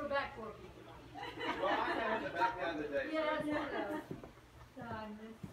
go back 4 people. Well, I have to back down today. Yes, I know. So I missed